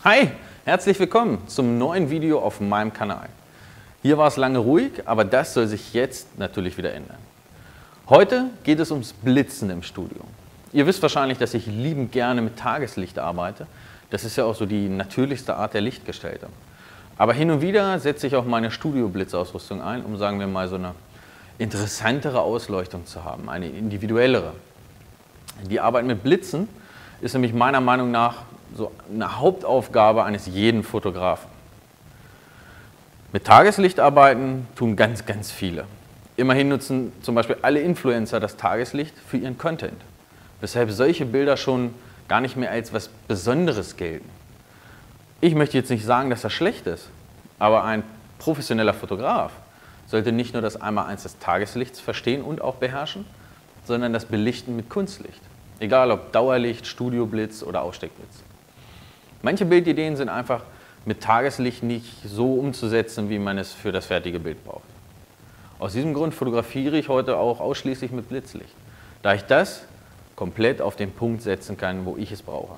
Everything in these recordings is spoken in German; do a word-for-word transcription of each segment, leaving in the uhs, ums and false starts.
Hi, herzlich willkommen zum neuen Video auf meinem Kanal. Hier war es lange ruhig, aber das soll sich jetzt natürlich wieder ändern. Heute geht es ums Blitzen im Studio. Ihr wisst wahrscheinlich, dass ich liebend gerne mit Tageslicht arbeite. Das ist ja auch so die natürlichste Art der Lichtgestaltung. Aber hin und wieder setze ich auch meine Studio-Blitzausrüstung ein, um, sagen wir mal, so eine interessantere Ausleuchtung zu haben, eine individuellere. Die Arbeit mit Blitzen ist nämlich meiner Meinung nach so eine Hauptaufgabe eines jeden Fotografen. Mit Tageslicht arbeiten tun ganz, ganz viele. Immerhin nutzen zum Beispiel alle Influencer das Tageslicht für ihren Content, weshalb solche Bilder schon gar nicht mehr als was Besonderes gelten. Ich möchte jetzt nicht sagen, dass das schlecht ist, aber ein professioneller Fotograf sollte nicht nur das Einmaleins des Tageslichts verstehen und auch beherrschen, sondern das Belichten mit Kunstlicht. Egal ob Dauerlicht, Studioblitz oder Aussteckblitz. Manche Bildideen sind einfach mit Tageslicht nicht so umzusetzen, wie man es für das fertige Bild braucht. Aus diesem Grund fotografiere ich heute auch ausschließlich mit Blitzlicht, da ich das komplett auf den Punkt setzen kann, wo ich es brauche.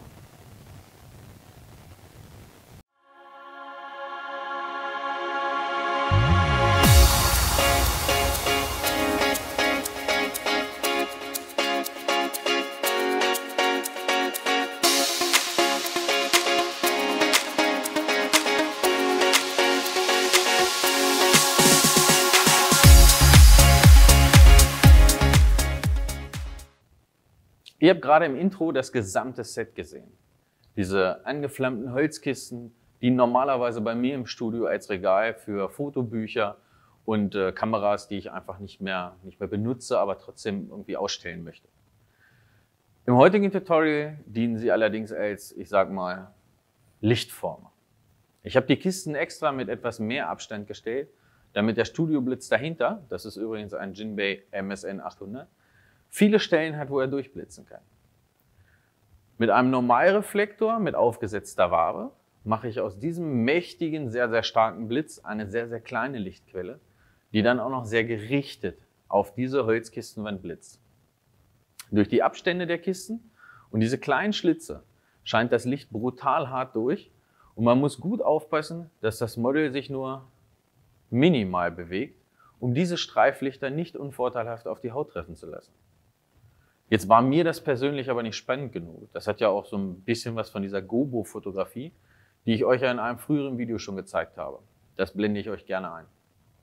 Ihr habt gerade im Intro das gesamte Set gesehen. Diese angeflammten Holzkisten, die normalerweise bei mir im Studio als Regal für Fotobücher und äh, Kameras, die ich einfach nicht mehr, nicht mehr benutze, aber trotzdem irgendwie ausstellen möchte. Im heutigen Tutorial dienen sie allerdings als, ich sag mal, Lichtformer. Ich habe die Kisten extra mit etwas mehr Abstand gestellt, damit der Studioblitz dahinter, das ist übrigens ein Jinbei M S N achthundert, viele Stellen hat, wo er durchblitzen kann. Mit einem Normalreflektor mit aufgesetzter Wabe mache ich aus diesem mächtigen, sehr, sehr starken Blitz eine sehr, sehr kleine Lichtquelle, die dann auch noch sehr gerichtet auf diese Holzkistenwand blitzt. Durch die Abstände der Kisten und diese kleinen Schlitze scheint das Licht brutal hart durch und man muss gut aufpassen, dass das Model sich nur minimal bewegt, um diese Streiflichter nicht unvorteilhaft auf die Haut treffen zu lassen. Jetzt war mir das persönlich aber nicht spannend genug. Das hat ja auch so ein bisschen was von dieser Gobo-Fotografie, die ich euch ja in einem früheren Video schon gezeigt habe. Das blende ich euch gerne ein.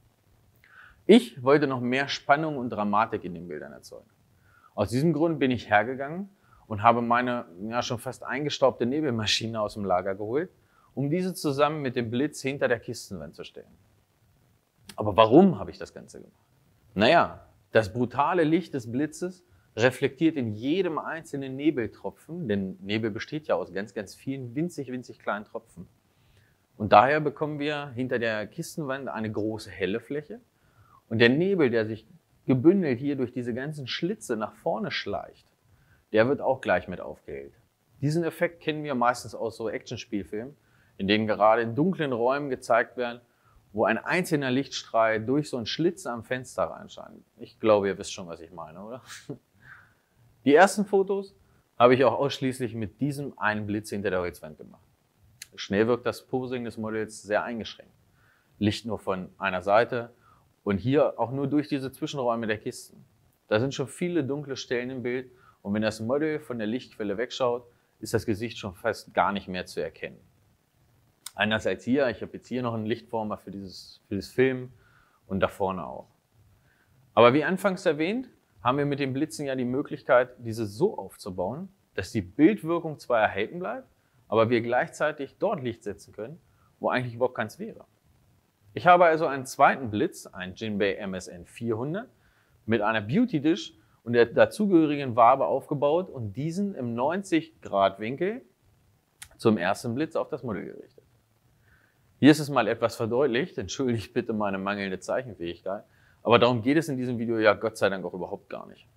Ich wollte noch mehr Spannung und Dramatik in den Bildern erzeugen. Aus diesem Grund bin ich hergegangen und habe meine ja, schon fast eingestaubte Nebelmaschine aus dem Lager geholt, um diese zusammen mit dem Blitz hinter der Kistenwand zu stellen. Aber warum habe ich das Ganze gemacht? Naja, das brutale Licht des Blitzes reflektiert in jedem einzelnen Nebeltropfen, denn Nebel besteht ja aus ganz, ganz vielen winzig, winzig kleinen Tropfen. Und daher bekommen wir hinter der Kistenwand eine große helle Fläche und der Nebel, der sich gebündelt hier durch diese ganzen Schlitze nach vorne schleicht, der wird auch gleich mit aufgehellt. Diesen Effekt kennen wir meistens aus so Actionspielfilmen, in denen gerade in dunklen Räumen gezeigt werden, wo ein einzelner Lichtstrahl durch so einen Schlitz am Fenster reinscheint. Ich glaube, ihr wisst schon, was ich meine, oder? Die ersten Fotos habe ich auch ausschließlich mit diesem einen Blitz hinter der Holzwand gemacht. Schnell wirkt das Posing des Modells sehr eingeschränkt. Licht nur von einer Seite und hier auch nur durch diese Zwischenräume der Kisten. Da sind schon viele dunkle Stellen im Bild und wenn das Model von der Lichtquelle wegschaut, ist das Gesicht schon fast gar nicht mehr zu erkennen. Anders als hier, ich habe jetzt hier noch einen Lichtformer für dieses, für das Filmen und da vorne auch. Aber wie anfangs erwähnt, haben wir mit dem Blitzen ja die Möglichkeit, diese so aufzubauen, dass die Bildwirkung zwar erhalten bleibt, aber wir gleichzeitig dort Licht setzen können, wo eigentlich überhaupt keins wäre. Ich habe also einen zweiten Blitz, einen Jinbei M S N vierhundert, mit einer Beauty Dish und der dazugehörigen Wabe aufgebaut und diesen im neunzig Grad Winkel zum ersten Blitz auf das Model gerichtet. Hier ist es mal etwas verdeutlicht, entschuldigt bitte meine mangelnde Zeichenfähigkeit, aber darum geht es in diesem Video ja Gott sei Dank auch überhaupt gar nicht.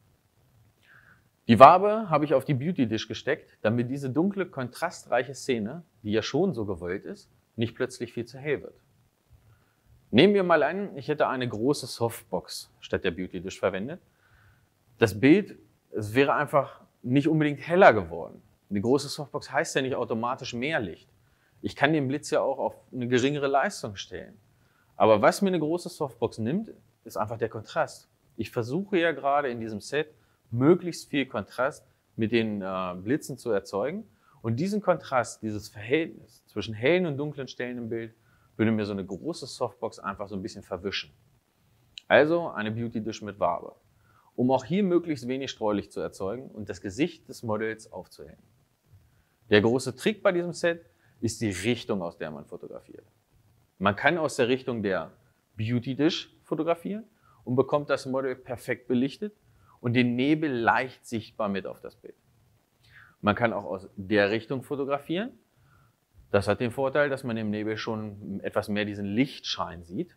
Die Wabe habe ich auf die Beauty Dish gesteckt, damit diese dunkle, kontrastreiche Szene, die ja schon so gewollt ist, nicht plötzlich viel zu hell wird. Nehmen wir mal an, ich hätte eine große Softbox statt der Beauty Dish verwendet. Das Bild, es wäre einfach nicht unbedingt heller geworden. Eine große Softbox heißt ja nicht automatisch mehr Licht. Ich kann den Blitz ja auch auf eine geringere Leistung stellen. Aber was mir eine große Softbox nimmt, ist einfach der Kontrast. Ich versuche ja gerade in diesem Set möglichst viel Kontrast mit den äh, Blitzen zu erzeugen. Und diesen Kontrast, dieses Verhältnis zwischen hellen und dunklen Stellen im Bild, würde mir so eine große Softbox einfach so ein bisschen verwischen. Also eine Beauty Dish mit Wabe, um auch hier möglichst wenig Streulicht zu erzeugen und das Gesicht des Modells aufzuhellen. Der große Trick bei diesem Set ist die Richtung, aus der man fotografiert. Man kann aus der Richtung der Beauty Dish fotografieren und bekommt das Model perfekt belichtet und den Nebel leicht sichtbar mit auf das Bild. Man kann auch aus der Richtung fotografieren. Das hat den Vorteil, dass man im Nebel schon etwas mehr diesen Lichtschein sieht.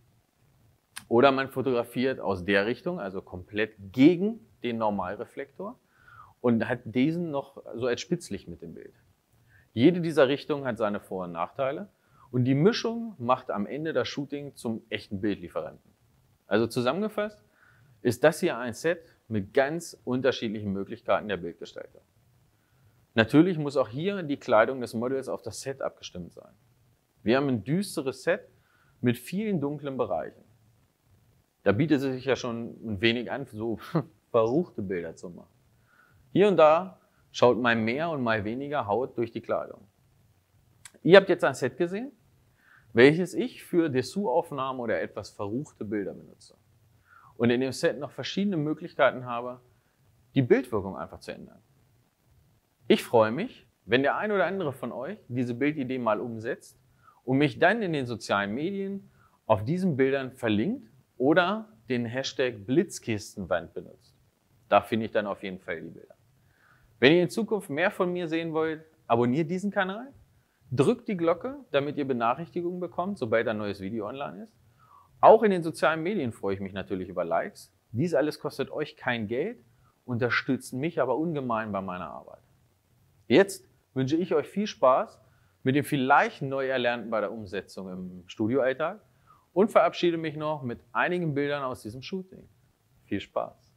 Oder man fotografiert aus der Richtung, also komplett gegen den Normalreflektor und hat diesen noch so als Spitzlicht mit im Bild. Jede dieser Richtungen hat seine Vor- und Nachteile und die Mischung macht am Ende das Shooting zum echten Bildlieferanten. Also zusammengefasst ist das hier ein Set mit ganz unterschiedlichen Möglichkeiten der Bildgestaltung. Natürlich muss auch hier die Kleidung des Models auf das Set abgestimmt sein. Wir haben ein düsteres Set mit vielen dunklen Bereichen. Da bietet es sich ja schon ein wenig an, so verruchte Bilder zu machen. Hier und da schaut mal mehr und mal weniger Haut durch die Kleidung. Ihr habt jetzt ein Set gesehen, welches ich für Dessous-Aufnahmen oder etwas verruchte Bilder benutze. Und in dem Set noch verschiedene Möglichkeiten habe, die Bildwirkung einfach zu ändern. Ich freue mich, wenn der ein oder andere von euch diese Bildidee mal umsetzt und mich dann in den sozialen Medien auf diesen Bildern verlinkt oder den Hashtag Blitzkistenwand benutzt. Da finde ich dann auf jeden Fall die Bilder. Wenn ihr in Zukunft mehr von mir sehen wollt, abonniert diesen Kanal, drückt die Glocke, damit ihr Benachrichtigungen bekommt, sobald ein neues Video online ist. Auch in den sozialen Medien freue ich mich natürlich über Likes. Dies alles kostet euch kein Geld, unterstützt mich aber ungemein bei meiner Arbeit. Jetzt wünsche ich euch viel Spaß mit dem vielleicht neu Erlernten bei der Umsetzung im Studioalltag und verabschiede mich noch mit einigen Bildern aus diesem Shooting. Viel Spaß!